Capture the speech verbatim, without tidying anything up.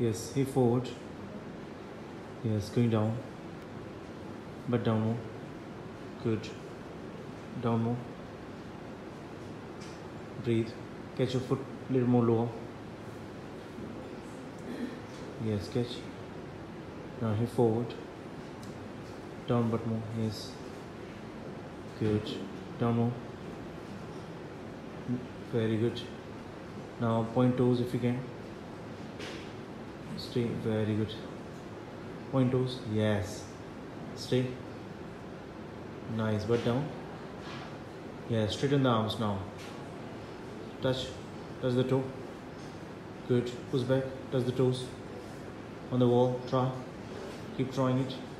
Yes, hip forward. Yes, going down. But down more. Good. Down more. Breathe. Catch your foot a little more lower. Yes, catch. Now hip forward. Down but more. Yes. Good. Down more. Very good. Now point toes if you can. Stay. Very good. Point toes. Yes. Stay. Nice. Butt down. Yeah. Straighten the arms now. Touch. Touch the toe. Good. Push back. Touch the toes. On the wall. Try. Keep trying it.